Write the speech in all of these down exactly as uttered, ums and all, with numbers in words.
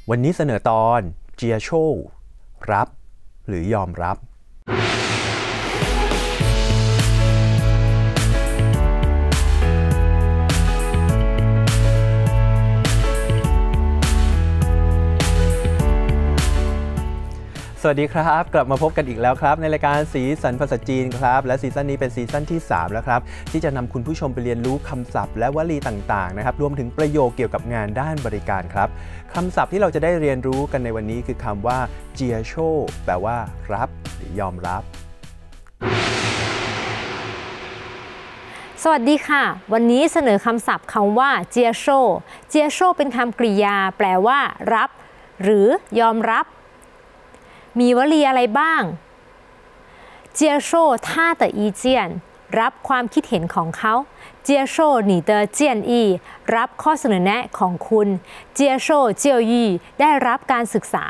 วันนี้เสนอตอนเจียโชรับหรือยอมรับสวัสดีครับกลับมาพบกันอีกแล้วครับในรายการสีสันภาษาจีนครับและซีซั่นนี้เป็นซีซั่นที่สามแล้วครับที่จะนำคุณผู้ชมไปเรียนรู้คำศัพท์และวลีต่างๆนะครับรวมถึงประโยคเกี่ยวกับงานด้านบริการครับคำศัพท์ที่เราจะได้เรียนรู้กันในวันนี้คือคำว่าเจียโชแปลว่ารับหรือยอมรับสวัสดีค่ะวันนี้เสนอคำศัพท์คำว่าเจียโชเจียโชเป็นคำกริยาแปลว่ารับหรือยอมรับมีวลีอะไรบ้าง接受他的意见รับความคิดเห็นของเขา接受你的建议รับข้อเสนอแนะของคุณ接受教育ได้รับการศึกษา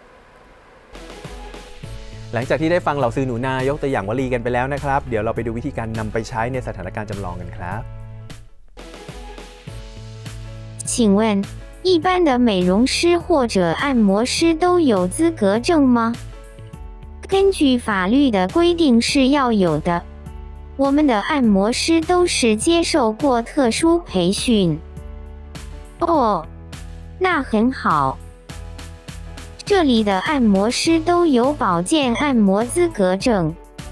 หลังจากที่ได้ฟังเหล่าซื้อหนูนายกตัวอย่างวลีกันไปแล้วนะครับเดี๋ยวเราไปดูวิธีการนำไปใช้ในสถานการณ์จำลองกันครับ请问一般的美容师或者按摩师都有资格证吗？根据法律的规定是要有的。我们的按摩师都是接受过特殊培训。哦，那很好。这里的按摩师都有保健按摩资格证。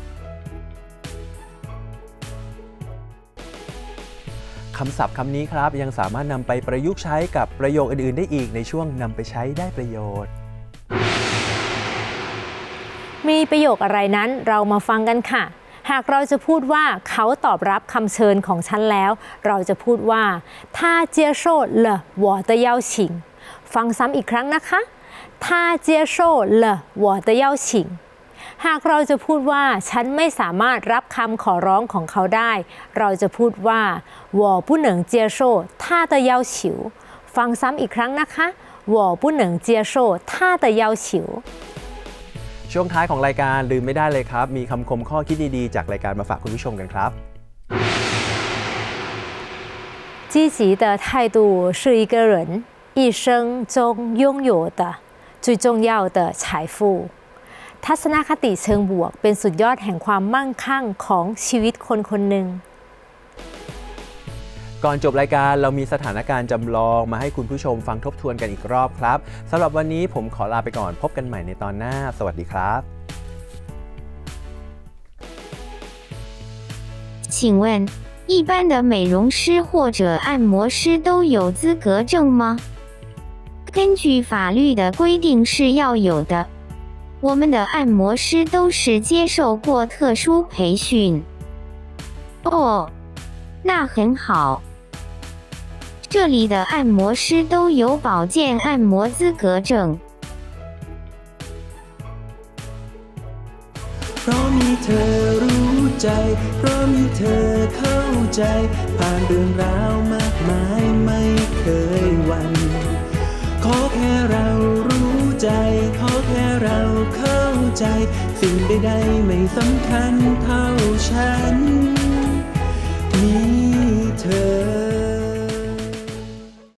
คำศัพท์คำนี้ครับยังสามารถนำไปประยุกต์ใช้กับประโยคอื่นๆได้อีกในช่วงนำไปใช้ได้ประโยชน์มีประโยคอะไรนั้นเรามาฟังกันค่ะหากเราจะพูดว่าเขาตอบรับคำเชิญของฉันแล้วเราจะพูดว่า他接受了我的邀请ฟังซ้ำอีกครั้งนะคะ他接受了我的邀请หากเราจะพูดว่าฉันไม่สามารถรับคำขอร้องของเขาได้เราจะพูดว่า我不能接受他的要求ฟังซ้ำอีกครั้งนะคะ我不能接受他的要求ช่วงท้ายของรายการลืมไม่ได้เลยครับมีคำคมข้อคิดดีๆจากรายการมาฝากคุณผู้ชมกันครับ积极的态度是一个人一生中拥有的最重要的财富ทัศนคติเชิงบวกเป็นสุดยอดแห่งความมั่งคั่งของชีวิตคนคนหนึ่งก่อนจบรายการเรามีสถานการณ์จำลองมาให้คุณผู้ชมฟังทบทวนกันอีกรอบครับสำหรับวันนี้ผมขอลาไปก่อนพบกันใหม่ในตอนหน้าสวัสดีครับ请问一般的美容师或者按摩师都有资格证吗？根据法律的规定是要有的。我们的按摩师都是接受过特殊培训。哦，那很好。这里的按摩师都有保健按摩资格证。 เพราะมีเธอรู้ใจเพราะมีเธอเข้าใจผ่านเรื่องราวมากมายไม่เคยหวั่นขอแค่เรารู้ใจขอแค่เราเข้าใจสิ่งใดๆไม่สำคัญเท่าฉันมีเธอ